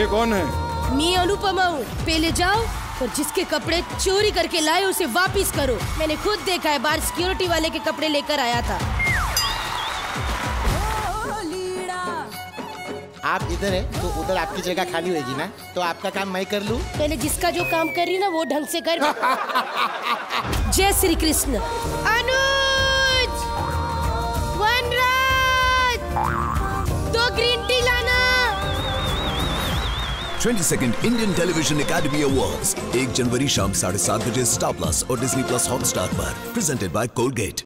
ये कौन है? मैं अनुपमा हूँ। पहले जाओ और जिसके कपड़े चोरी करके लाए उसे वापिस करो। मैंने खुद देखा है, बाहर सिक्योरिटी वाले के कपड़े लेकर आया था। आप इधर है तो उधर आपकी जगह खाली होगी ना, तो आपका काम मैं कर लूं? पहले जिसका जो काम कर रही ना वो ढंग से कर। जय श्री कृष्ण। अनुज, वनराज, 2 ग्रीन टी लाना। 22nd Indian television academy awards 1 जनवरी शाम 7:30 बजे स्टार प्लस और डिज्नी प्लस हॉटस्टार पर। Presented by Colgate.